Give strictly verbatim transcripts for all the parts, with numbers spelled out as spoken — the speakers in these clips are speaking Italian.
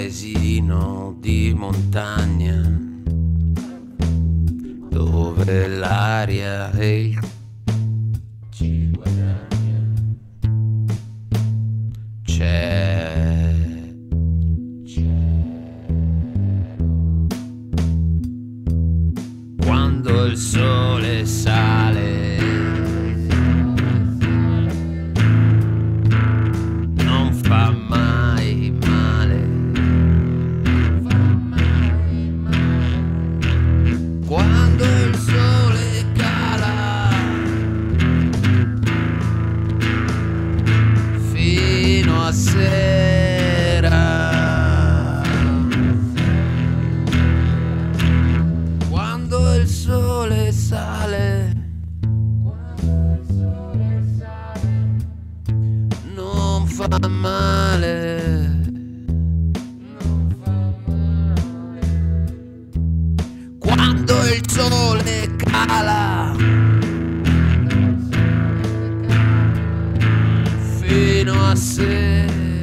paesino di montagna dove l'aria e il ci guadagna. C'è, quando il sole sale, non fa mai male. Quando il sole cala, fino a sera. Quando il sole sale, non fa male. Quando il sole cala, fino a sera.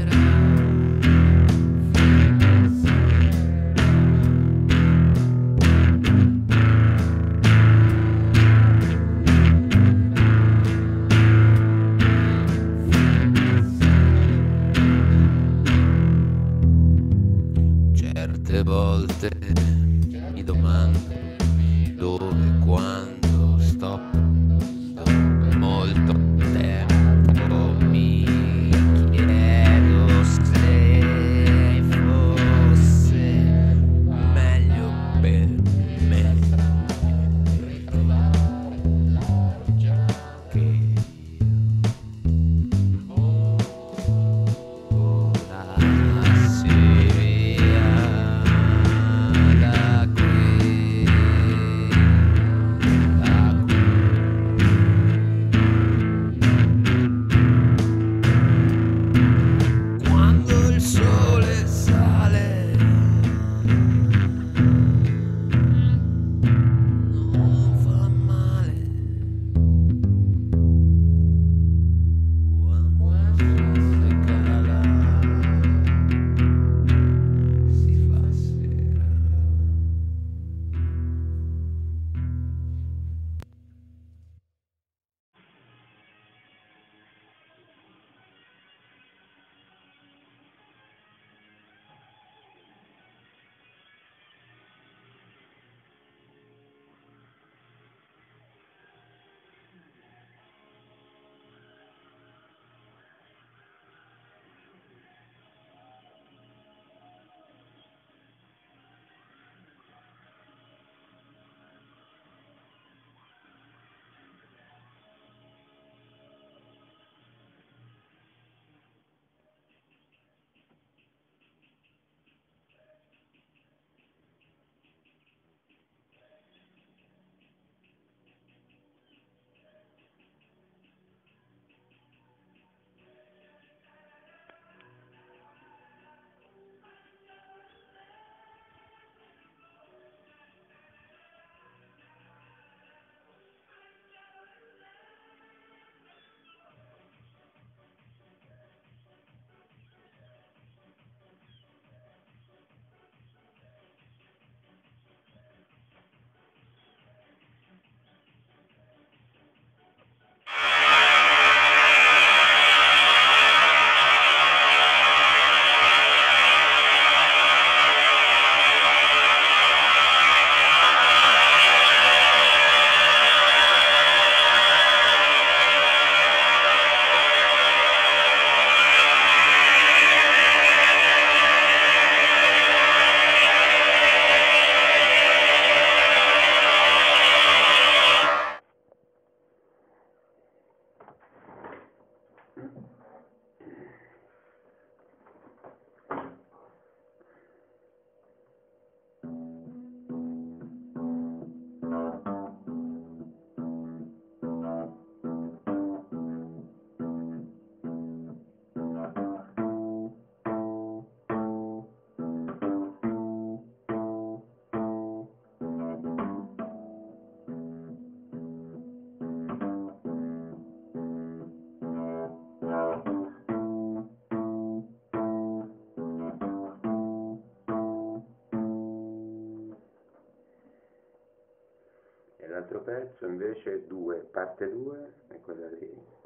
Certe volte mi domando dove e quando sto molto tempo, mi chiedo se fosse meglio per me che volassi via da qui. altro pezzo invece due, parte due, è quella di